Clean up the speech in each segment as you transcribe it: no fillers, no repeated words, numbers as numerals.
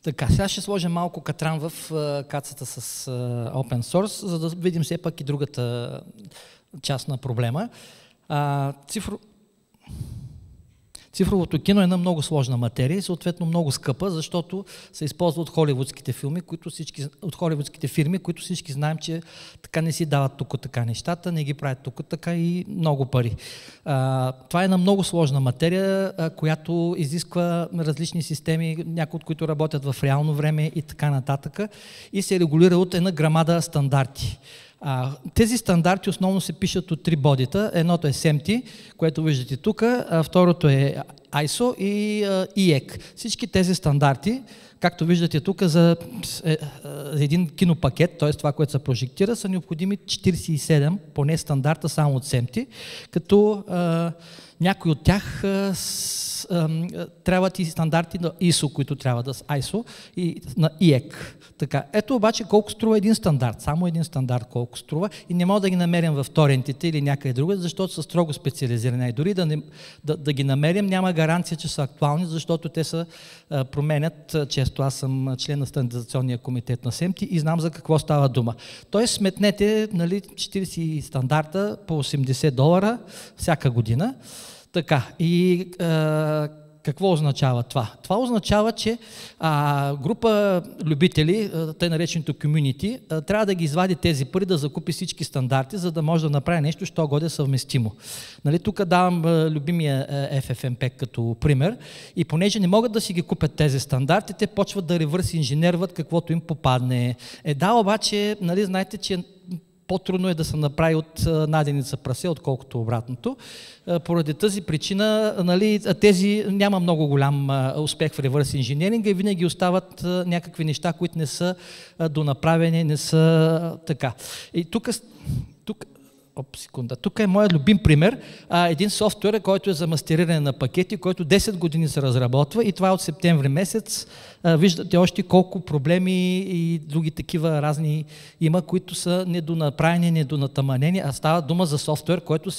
Така, сега ще сложим малко катран в кацата с open source, за да видим все пак и другата част на проблема. Цифровото кино е една много сложна материя и съответно много скъпа, защото се използва от холивудските фирми, които всички знаем, че така не си дават тук така нещата, не ги правят тук така и много пари. Това е една много сложна материя, която изисква различни системи, някои от които работят в реално време и така нататък, и се регулира от една грамада стандарти. Тези стандарти основно се пишат от три бодита. Едното е SMPTE, което виждате тук, второто е ISO и EEC. Всички тези стандарти, както виждате тук, за един кинопакет, т.е. това, което се прожектира, са необходими 47, поне стандарта само от SMPTE, като някои от тях трябват и стандарти на ISO, които трябва да са ISO и на EEC. Така. Ето обаче колко струва един стандарт, само един стандарт колко струва, и не мога да ги намерим в торентите или някъде друга, защото са строго специализирани. И дори да ги намерим, няма гаранция, че са актуални, защото те се променят често. Аз съм член на стандартизационния комитет на SMPTE и знам за какво става дума. Тоест сметнете 40 стандарта по $80 всяка година. Така, и какво означава това? Това означава, че група любители, тъй нареченото комюнити, трябва да ги извади тези пари, да закупи всички стандарти, за да може да направи нещо, що годе съвместимо. Нали, тук давам любимия FFmpeg като пример, и понеже не могат да си ги купят тези стандарти, те почват да ревърс инженерват каквото им попадне. Да, обаче, нали, знаете, че по-трудно е да се направи от наденица прасе, отколкото обратното. Поради тази причина, нали, тези няма много голям успех в ревърс инженеринга и винаги остават някакви неща, които не са донаправени, не са така. И тук е моят любим пример. Един софтуер, който е за мастериране на пакети, който 10 години се разработва, и това е от септември месец. Виждате още колко проблеми и други такива разни има, които са недонаправени, недонатъманени, а става дума за софтуер, който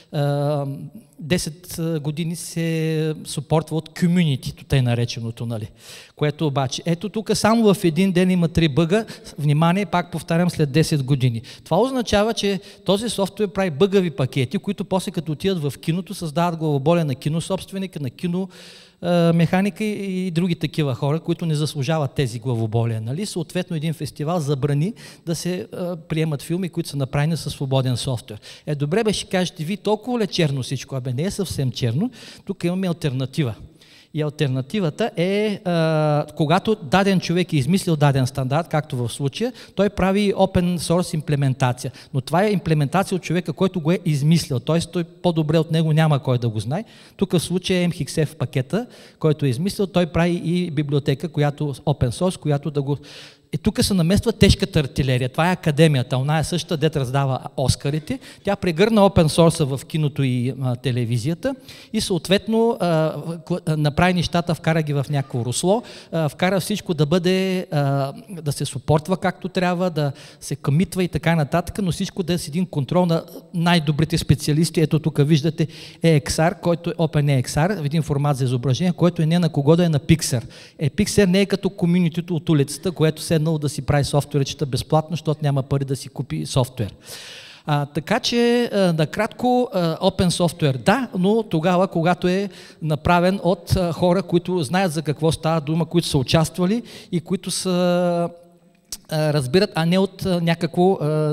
10 години се супортва от комюнитито, тъй нареченото, нали. Което обаче, ето тук само в един ден има 3 бъга, внимание, пак повтарям, след 10 години. Това означава, че този софтуер прави бъгави пакети, които после като отидат в киното, създават главоболие на кинособственика, на киномеханика и други такива хора, които не заслужават тези главоболия. Нали? Съответно, един фестивал забрани да се приемат филми, които са направени със свободен софтуер. Добре бе, ще кажете, ви толкова ли черно всичко? Не е съвсем черно. Тук имаме алтернатива. И алтернативата е, когато даден човек е измислил даден стандарт, както в случая, той прави open source имплементация. Но това е имплементация от човека, който го е измислил. Т.е. той по-добре от него няма кой да го знае. Тук в случая е MHXF пакета, който е измислил, той прави и библиотека, която open source, която да го... тук се намества тежката артилерия. Това е академията, она е същата, дет раздава Оскарите. Тя прегърна open source в киното и телевизията и съответно направи нещата, вкара ги в някакво русло, вкара всичко да бъде, да се супортва както трябва, да се комитва и така нататък, но всичко да е с един контрол на най-добрите специалисти. Ето тук виждате EXR, който е OpenEXR, един формат за изображение, който е не на кого да е на Pixar. Pixar не е като комюнитито от улицата, което се да си прави софтуерчета безплатно, защото няма пари да си купи софтуер. Така че, накратко, open software да, но тогава, когато е направен от хора, които знаят за какво става дума, които са участвали и които са разбират, а не от някакво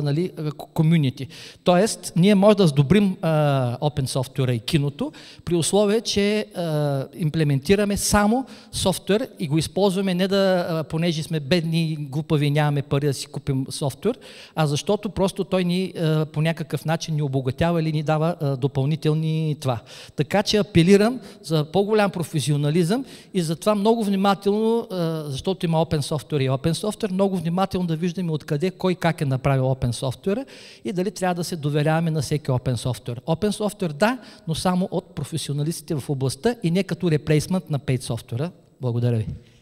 комюнити. Тоест, ние може да сдобрим open software и киното, при условие, че имплементираме само софтуер и го използваме не да, понеже сме бедни, глупави, нямаме пари да си купим софтуер, а защото просто той ни по някакъв начин ни обогатява или ни дава допълнителни това. Така че апелирам за по-голям професионализъм и затова много внимателно, защото има open software и open software, много внимателно да виждаме откъде, кой как е направил open software и дали трябва да се доверяваме на всеки open software. Open software да, но само от професионалистите в областта и не като реплейсмент на paid software. Благодаря ви.